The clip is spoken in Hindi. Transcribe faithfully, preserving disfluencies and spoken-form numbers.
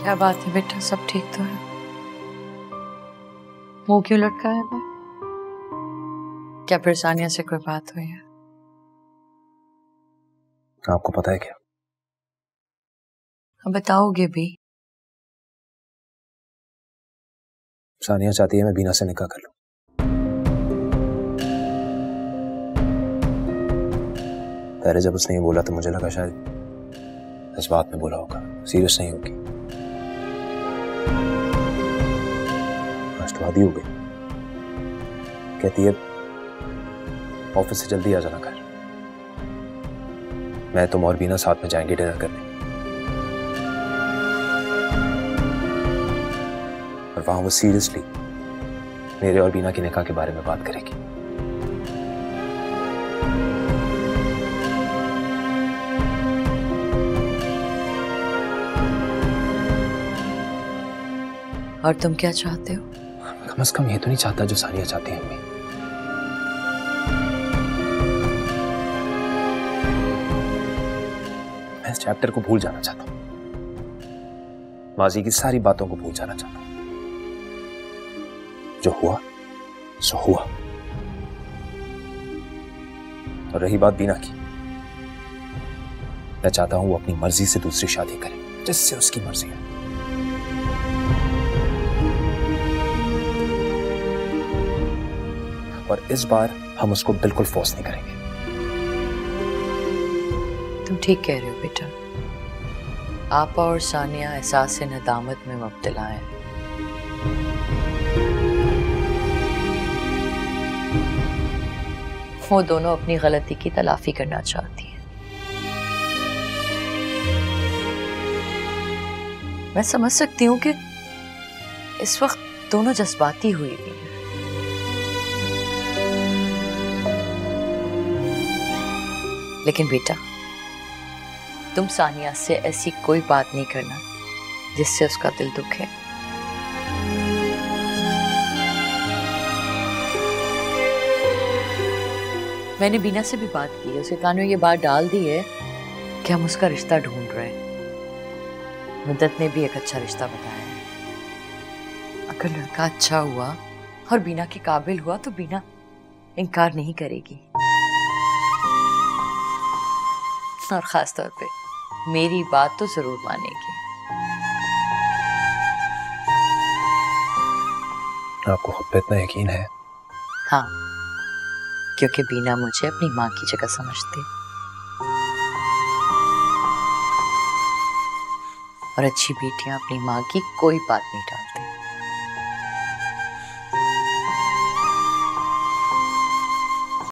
क्या बात है बेटा, सब ठीक तो है? मुंह क्यों लटकाया है? क्या फिर सानिया से कोई बात हुई है? आपको पता है क्या? अब बताओगे भी? सानिया चाहती है मैं बीना से निकाह कर लूं। पहले जब उसने ये बोला तो मुझे लगा शायद इस बात में बोला होगा, सीरियस नहीं होगी। आज तो आदी हो गई, कहती है ऑफिस से जल्दी आ जाना घर, मैं तुम और बीना साथ में जाएंगे डिनर करने। और वहां वो सीरियसली मेरे और बीना की निकाह के बारे में बात करेगी। और तुम क्या चाहते हो? कम से कम ये तो नहीं चाहता जो सानिया चाहती है। अम्मी, मैं इस चैप्टर को भूल जाना चाहता हूं, माजी की सारी बातों को भूल जाना चाहता हूं। जो हुआ सो हुआ। और रही बात बीना की, मैं चाहता हूं वो अपनी मर्जी से दूसरी शादी करे, जिससे उसकी मर्जी है। और इस बार हम उसको बिल्कुल फोर्स नहीं करेंगे। तुम ठीक कह रहे हो बेटा। आपा और सानिया एहसास से नदामत में मुब्तला है। वो दोनों अपनी गलती की तलाफी करना चाहती हैं। मैं समझ सकती हूँ कि इस वक्त दोनों जज्बाती हुई हुई हैं। लेकिन बेटा, तुम सानिया से ऐसी कोई बात नहीं करना जिससे उसका दिल दुखे। मैंने बीना से भी बात की है, उसके कान में ये बात डाल दी है कि हम उसका रिश्ता ढूंढ रहे हैं। मुद्दत ने भी एक अच्छा रिश्ता बताया है। अगर लड़का अच्छा हुआ और बीना के काबिल हुआ तो बीना इनकार नहीं करेगी। और खास तौर पे मेरी बात तो जरूर मानेगी। आपको खुद पे इतना यकीन है? हाँ, क्योंकि बीना मुझे अपनी माँ की जगह समझती और अच्छी बेटियां अपनी माँ की कोई बात नहीं टालती।